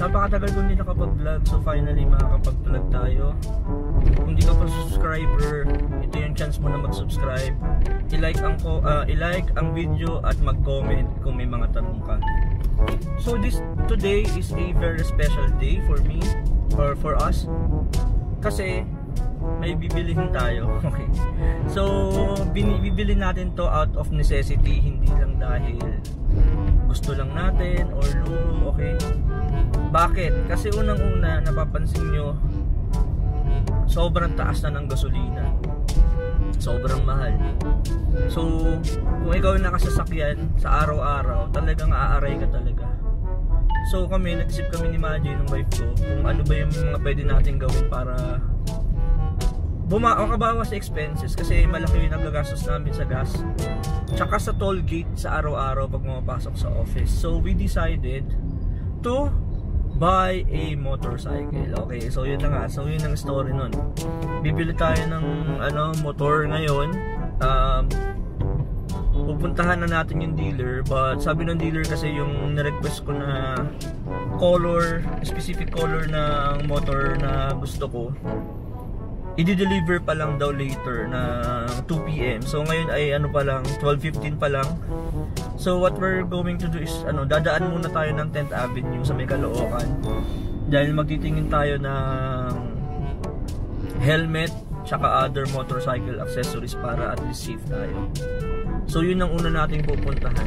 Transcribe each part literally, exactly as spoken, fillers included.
napakatagal ko hindi nakapag-vlog, so finally makakapag-vlog tayo. Kung hindi ka pa subscriber, ito yung chance mo na mag-subscribe. I-like ang, uh, i-like ang video at mag-comment kung may mga tanong ka. So this today is a very special day for me or for us kasi may bibilihin tayo. Okay. So bibili natin to out of necessity, hindi lang dahil gusto lang natin or luho. Okay. Bakit? Kasi unang-una napapansin nyo, sobrang taas na ng gasolina. Sobrang mahal. So, kung ikaw nakasasakyan sa araw-araw, talagang aaray ka talaga. So, kami, nag-isip kami ni Maji, ng wife ko, kung ano ba yung mga pwede natin gawin para makabawas sa expenses. Kasi malaki yung nagagastos namin sa gas. Tsaka sa toll gate sa araw-araw pag pumapasok sa office. So, we decided to buy a motorcycle. Okay, so yun na nga. So yun ang story nun. Bibili tayo ng ano, motor ngayon. Um, pupuntahan na natin yung dealer. But sabi ng dealer kasi yung na-request ko na color, specific color ng motor na gusto ko, i-deliver pa lang daw later na two P M So ngayon ay ano pa lang, twelve fifteen pa lang. So what we're going to do is ano, dadaan muna tayo ng tenth Avenue sa may Caloocan. Dahil magtitingin tayo ng helmet tsaka other motorcycle accessories para at least safe tayo. So yun ang una nating pupuntahan.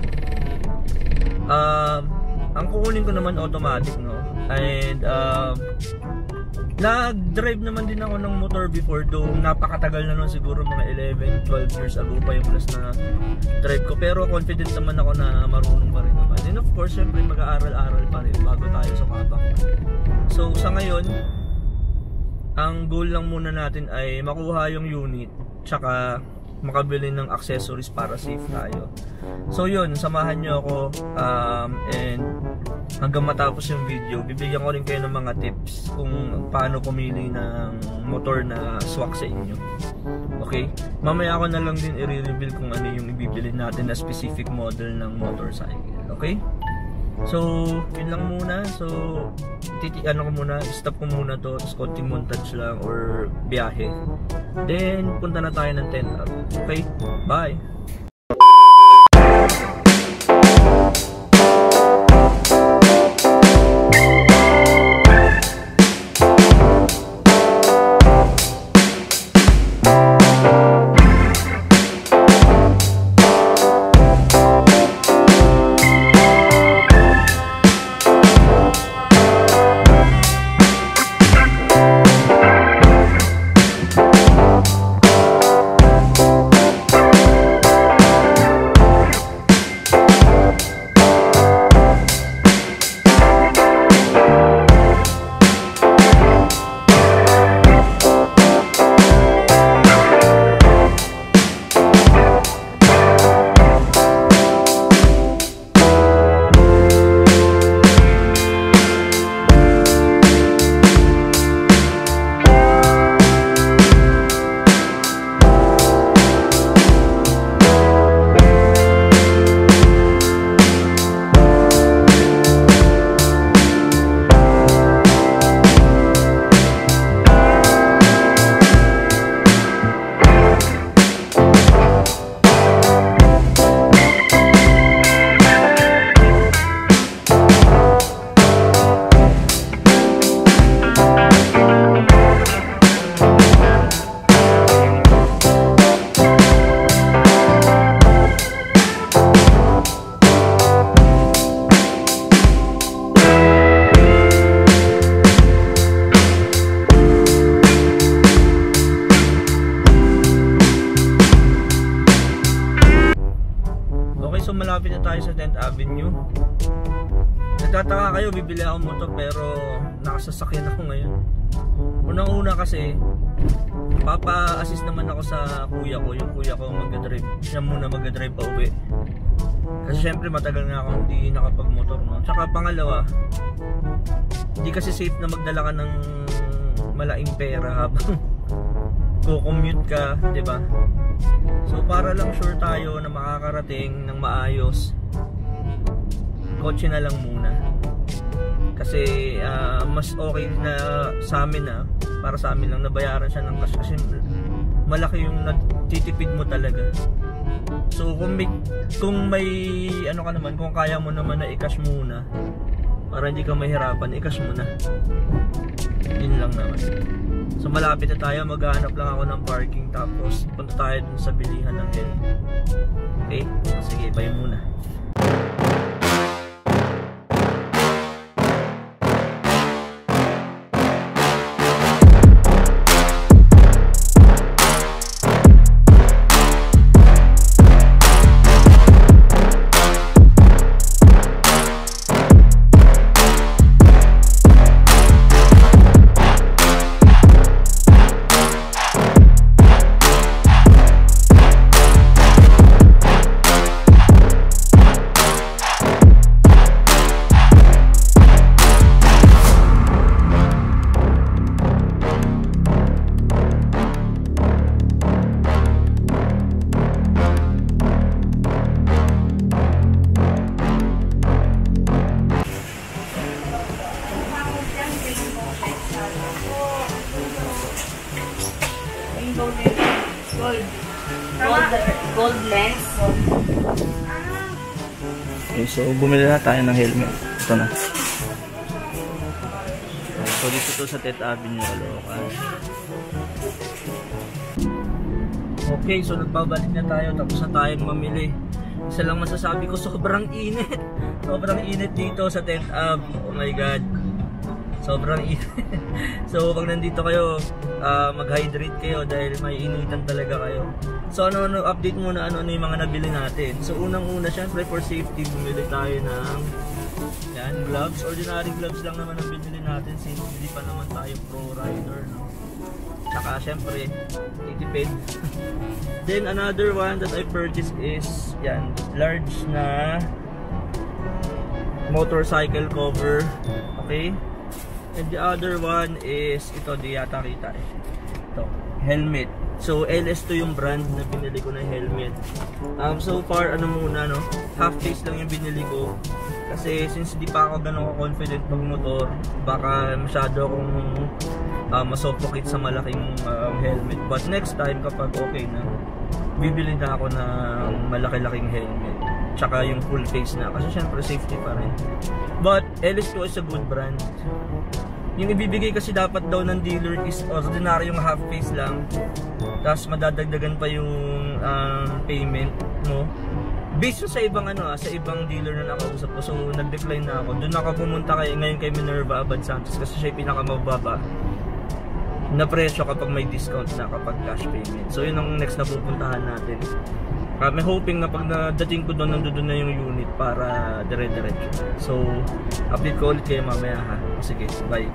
Um, ang kukunin ko naman automatic, no? And um, nag-drive naman din ako ng motor before, though napakatagal na nun, siguro mga eleven, twelve years ago pa yung last na drive ko. Pero confident naman ako na marunong pa rin naman. And of course, syempre mag-aaral-aral pa rin bago tayo sa kapak. So sa ngayon, ang goal lang muna natin ay makuha yung unit, tsaka makabili ng accessories para safe tayo. So yun, samahan nyo ako um, and hanggang matapos yung video, bibigyan ko rin kayo ng mga tips kung paano pumili ng motor na swak sa inyo. Okay? Mamaya ako na lang din i-reveal kung ano yung ibibili natin na specific model ng motorcycle. Okay? So, yun lang muna. So, titi ano ko muna, stop ko muna to, tapos konting montage lang or biyahe. Then, punta na tayo ng tenth Avenue. Okay? Bye! So malapit na tayo sa tenth Avenue. Nagtataka kayo, bibili ako motor pero nakasasakyan ako ngayon. Unang-una kasi papa-assist naman ako sa kuya ko. Yung kuya ko mag-drive. Siya muna mag-drive pa uwi. Kasi syempre matagal nga ako hindi nakapag-motor, no? Tsaka pangalawa, hindi kasi safe na magdala ka ng malaking pera habang kukommute ka, di ba? So para lang sure tayo na makakarating ng maayos, kotse na lang muna. Kasi Kasi uh, mas okay na sa amin na para sa amin lang nabayaran siya ng cash kasi malaki yung natitipid mo talaga. So kung may, kung may ano ka naman, kung kaya mo naman na i-cash muna para hindi ka mahirapan, i-cash mo na. Yun lang naman. So malapit na tayo, maghahanap lang ako ng parking tapos punta tayo dun sa bilihan ng helmet. Okay? So, sige, bye muna. Gold. Gold, gold lens. Okay, so bumili na tayo ng helmet. Ito na. So dito to sa Tenth Avenue, Caloocan. Okay, so nagbabalik na tayo. Tapos na tayong mamili. Isa lang masasabi ko, sobrang init. Sobrang init dito sa Tenth Avenue. Oh my God. Sobrang init. So pag nandito kayo, uh, mag-hydrate kayo dahil may initan talaga kayo. So ano ano update muna ano ano yung mga nabili natin. So unang-una syempre for safety bumili tayo ng yan, gloves. Ordinary gloves lang naman ang binili natin since hindi pa naman tayo pro rider, no? Tsaka syempre titipid. Then another one that I purchased is yan, large na motorcycle cover. Okay? And the other one is ito, di yata kita eh. Ito, helmet. So L S to yung brand na binili ko na helmet. Um, so far ano muna no, half face lang yung binili ko. Kasi since di pa ako ganun confident pag motor, baka masyado akong uh, masuffocate sa malaking uh, helmet. But next time kapag okay na, bibili na ako ng malaki-laking helmet. Tsaka yung full face na kasi syempre safety pa rin. But L S two is a good brand. Yung ibibigay kasi dapat daw ng dealer is ordinary yung half face lang. Tapos madadagdagan pa yung um, payment mo. Based sa ibang ano, sa ibang dealer na nakausap ko. So nag-decline na ako. Doon ako pumunta kay, ngayon kay Minerva Abad Santos kasi siya yung pinakamababa na presyo kapag may discount na kapag cash payment. So yun ang next na pupuntahan natin. Kami hoping na pag nadating ko doon, nandun na yung unit para dire-diretso. So, update ko ulit kayo mamaya ha. Sige, bye.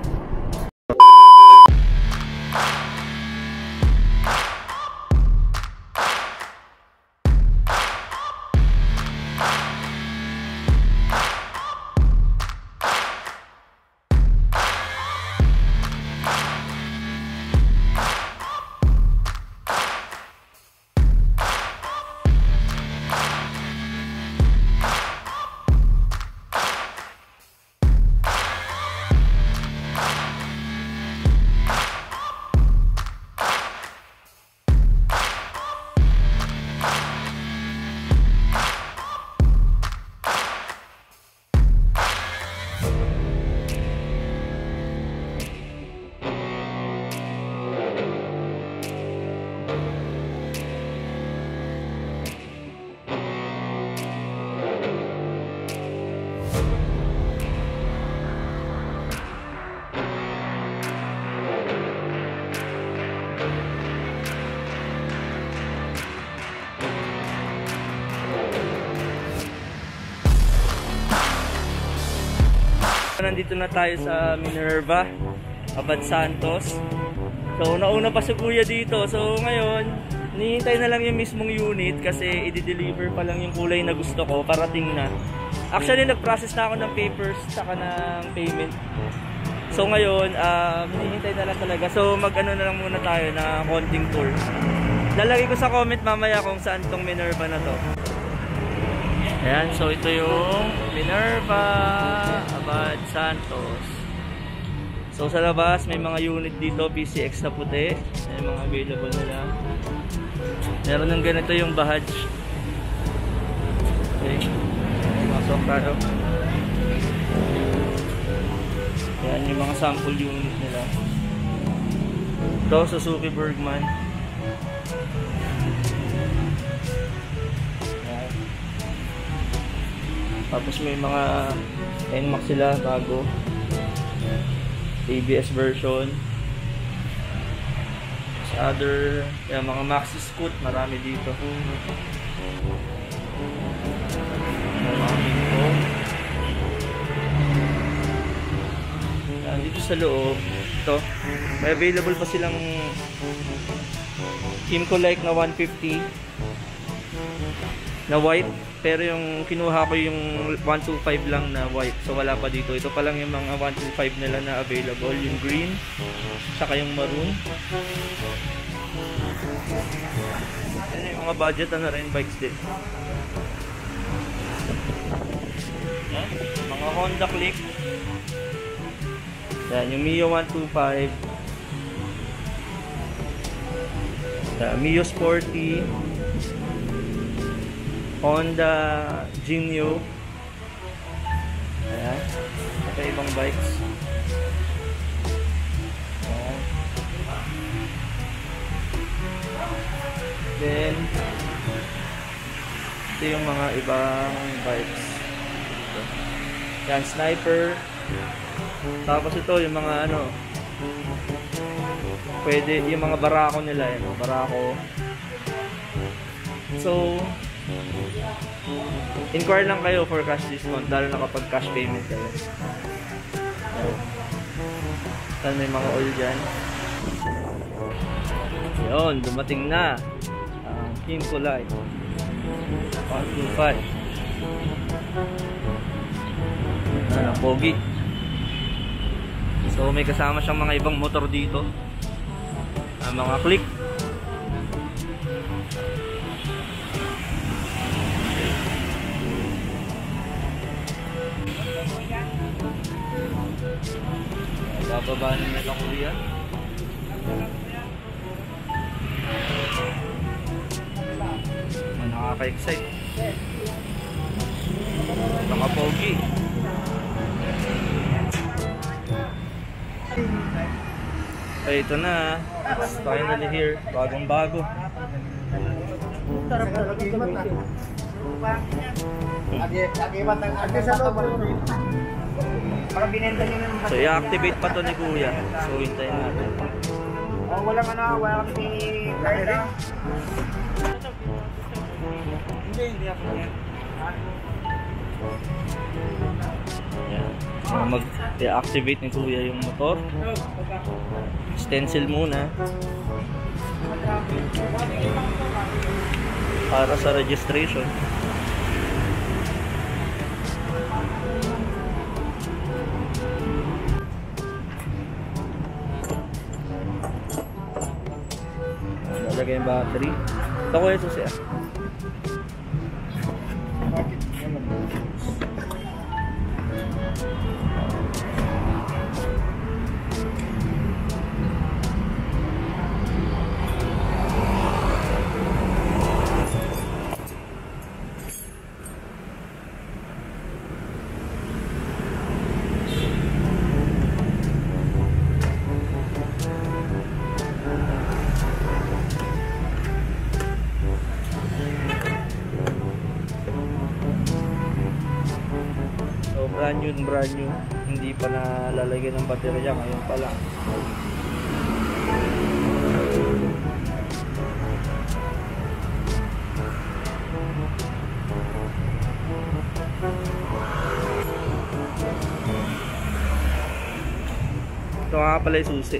Nandito na tayo sa Minerva Abad Santos. So nauna pa si kuya dito. So ngayon nihintay na lang yung mismong unit kasi i-deliver pa lang yung kulay na gusto ko, parating na. Actually nag-process na ako ng papers saka ng payment. So ngayon um, nihintay na lang talaga. So mag ano na lang muna tayo na konting tour. Lalagay ko sa comment mamaya kung saan tong Minerva na to. Ayan, so ito yung Minerva Abad Santos. So sa labas may mga unit dito, P C X na puti. May mga available nila. Meron ng ganito yung Bahaj. Okay, masok tayo. Ayan yung mga sample unit nila. Ito Suzuki Bergman. Tapos may mga N MAX sila bago, A B S version. Sa other, yung mga Maxi Scoot, marami dito. Marami dito. Yan, dito sa loob, ito, may available pa silang Kimco like na one fifty na white. Pero yung kinuha ko yung one twenty-five lang na white. So wala pa dito. Ito pa lang yung mga one twenty-five nila na available. Yung green, saka yung maroon. Yan yung mga budget na rin bikes din. Yan, mga Honda Click. Yan, yung Mio one twenty-five. Yan, Mio Sporty. Honda Genio. Ayan. Ito ibang bikes. Ayan. Then ito yung mga ibang bikes. Ito. Yan, Sniper. Tapos ito yung mga ano, pwede yung mga barako nila, yun, barako. So inquire lang kayo for cash discount, lalo na kapag cash payment kayo. Saan may mga oil dyan. Yun, dumating na ang uh, Kimco Light one twenty-five. Ano, pogi. So may kasama siyang mga ibang motor dito, uh, mga Click. Bababa na nila kuya. Nakaka-excite. Mga pogi. Ay, ito na. It's finally here. Bagong bago. So i-activate pa to ni kuya. So hintayin natin. Oh, walang ano, walang kami kaya. Hindi, hindi ako yan. Yan. So mag-deactivate ni kuya yung motor. Stencil muna para sa registration. Lagay yung battery. Ito ko yung susi ah. Brand new, brand new. Hindi pa nalalagyan ng baterya ngayon pa lang. Ito nga pala yung susi.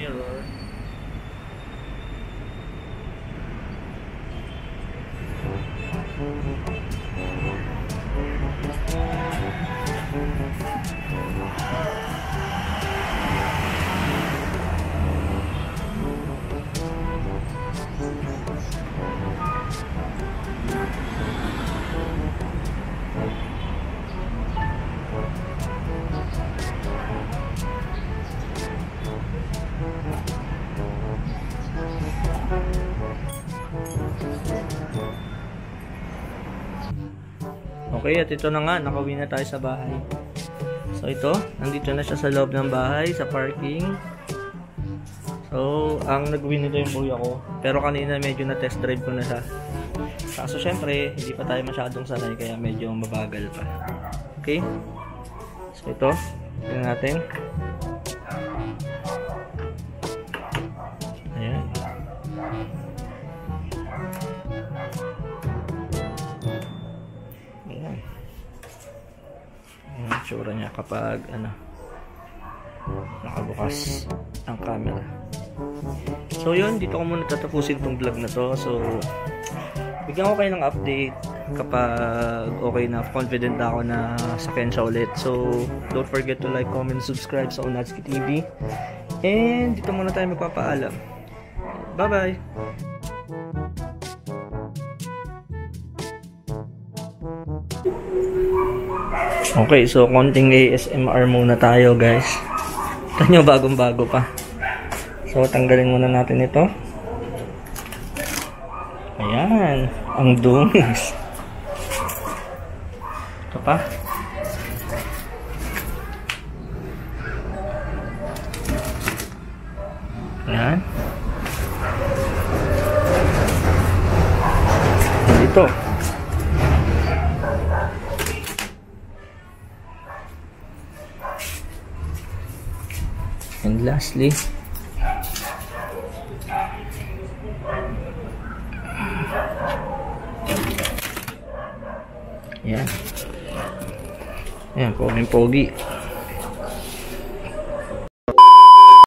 mirror. Okay, at ito na nga, nakauwi na tayo sa bahay. So ito, nandito na siya sa loob ng bahay, sa parking. So, ang nag-win nito yung kuya ko. Pero kanina medyo na test drive ko na siya. Kaso syempre, hindi pa tayo masyadong sanay, kaya medyo mabagal pa. Okay? So ito, tingnan natin. Ayan. Ayan. Ayan ang tsura niya kapag ano, nakabukas ang camera. So yun, dito ko muna tatapusin tong vlog na to. So bigyan ko kayo ng update kapag okay na, confident na ako na sakyan siya ulit. So don't forget to like, comment, subscribe sa Unatsuki T V. And dito muna tayo magpapaalam. Bye bye. Okay, so konting A S M R muna tayo, guys. Ito nyo, bagong bago pa. So tanggalin muna natin ito. Ayan, ang dungis. Ito pa. Ayan. Dito. And lastly, yan. Yan, poging pogi.